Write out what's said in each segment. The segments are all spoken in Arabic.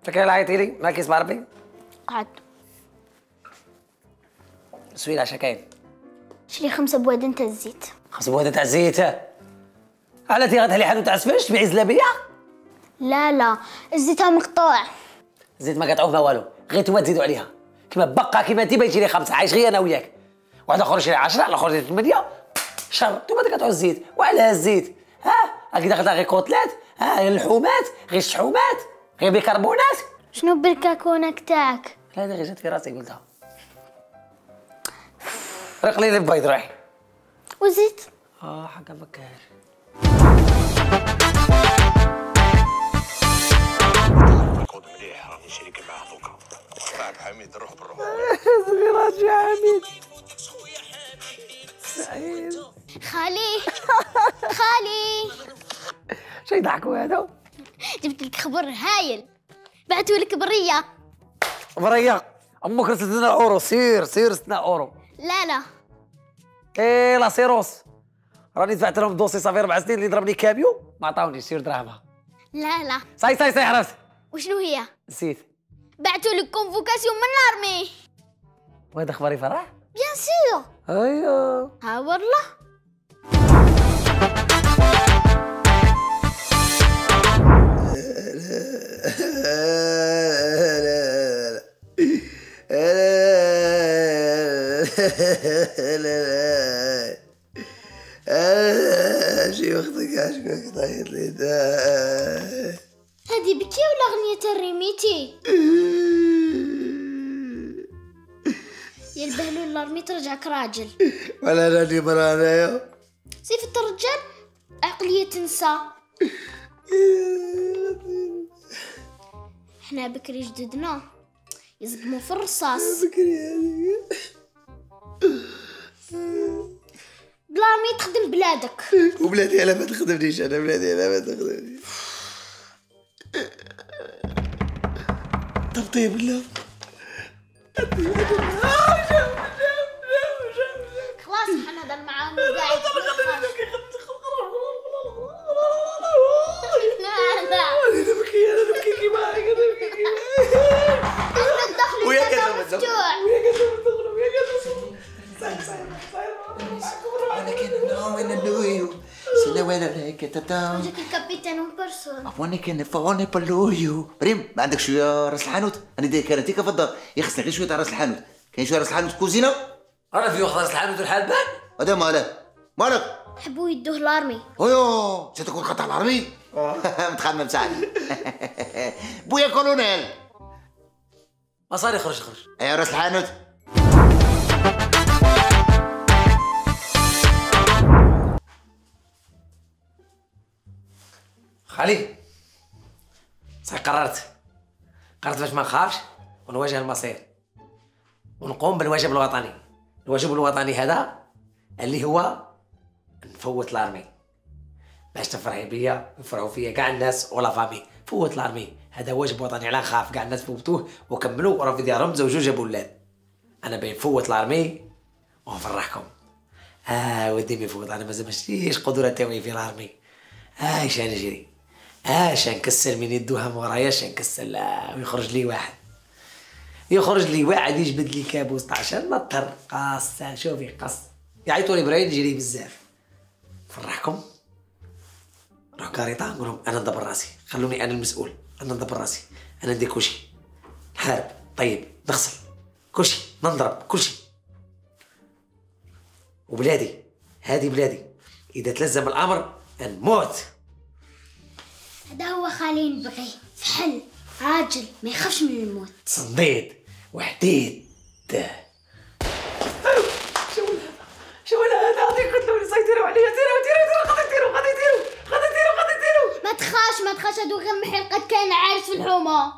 فاكره اللي عيطتي لي ما كيسمع ربي؟ قعد سويلة اش كاين؟ شري 5 بوادن تاع الزيت. 5 بوادة تاع الزيت. على تي غتهلي حانوت تاع السفاش تبيعي زلابيه؟ لا الزيت مقطوع. الزيت ما قطعوه ما والو، غير نتوما تزيدوا عليها كيما بقى كيما انت باغي تشري 5 عايش غير انا وياك. واحد اخر يشري 10 الاخر يشري 8 شر. نتوما تقطعوا الزيت وعلى الزيت هكذا غدا غير كوتلات اللحومات غير الشحومات غير بيكربونات. شنو بالكاكونك تاعك؟ لا هذا غير جات في راسي قلتها. رق لي البيض روحي. وزيت؟ حقا مكاش. ركض مليح راني شريك معاه دوكا. معك حميد روح بالروح. صغيرات يا حميد. سعيد. خالي شو يضحكوا هذا؟ جبت لك خبر هايل، بعتوا لك بريه. بريا امك رسلت لنا اورو. سير رسلت لنا اورو. لا ايه لا سيروس راني دفعت لهم دوسي صافي 4 سنين اللي ضربني كابيو ما عطاونيش سير دراهمها. لا صاي عرفت. وشنو هي؟ نسيت. بعتوا لك كونفوكاسيون من الارمي. وهذا خبري فرح؟ بيان سور. ايوه ها والله. شي وقتك عشقك طاير لي هذه بكي ولا أغنية الريميتي؟ يا البهلول الارمي ترجعك راجل. ولا راني مرة انايا. صفة الرجال عقلية تنسى. احنا بكري جددنا يصدموا في الرصاص. بكري هذيك بالارمي تخدم بلادك. وبلادي انا ما تخدمنيش. انا بلادي انا ما تخدمنيش. طيب لا خلاص احنا هذا المعامل قاعد. لا انا نبكي كيما ويا كذا انا كان وين اللويو سنة وين هيك تتاو جاك الكابيتان اون بيرسون. وانا كان فوني باللويو ريم ما عندك شويه راس الحانوت. انا داير كاراتيكا في الدار يخصني غير شويه تاع راس الحانوت. كاين شويه راس الحانوت كوزينه. انا في وقت راس الحانوت والحلبان. هذا مالك حبوا يدوه الارمي. ايوه ستكون قطع العربي. متخمم ساعه. بويا كولونيل مصاري خرج. يا راس الحانوت. خالي صحيح قررت باش ما نخافش ونواجه المصير ونقوم بالواجب الوطني. الواجب الوطني هذا اللي هو نفوت لارمي باش تفرحي بيا ويفرحوا فيا كاع الناس ولا فامي. فوت لارمي هذا واجب وطني على نخاف كاع الناس فوتوه وكملوا وراه في ديارهم تزوجوا جابوا ولاد. انا باين نفوت لارمي ونفرحكم. ودي يفوت. انا مازال ماشيش قدره تاوي في لارمي. شان نجري شان نكسر من يدوها مورايا شان نكسر. لا ويخرج لي واحد يجبد لي كابوس تاع شان نطر قاص. شوفي قص يعيطوا لي براين نجري بزاف. فرحكم روح كاريطا نقول لهم انا ندبر راسي. خلوني انا المسؤول. انا ندبر راسي. انا ندير كلشي نحارب طيب نغسل كلشي نضرب كلشي. وبلادي هذه بلادي اذا تلزم الامر نموت. هذا هو خالي نبغي فحل راجل ما يخافش من الموت. صنديد وحديد. شو هذا غادي يقتلوني. سيطروا عليا. ديروا غادي يديروا. ما تخاش هادو غير محرقات كاين عارس في الحومه.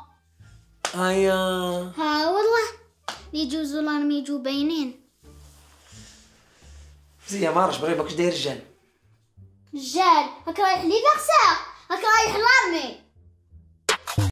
ها والله اللي يجوزوا الارمي يجوا باينين. زي ما رش بريبك اش داير رجال هاك رايح لي فاغسا هاك رايح الارمي.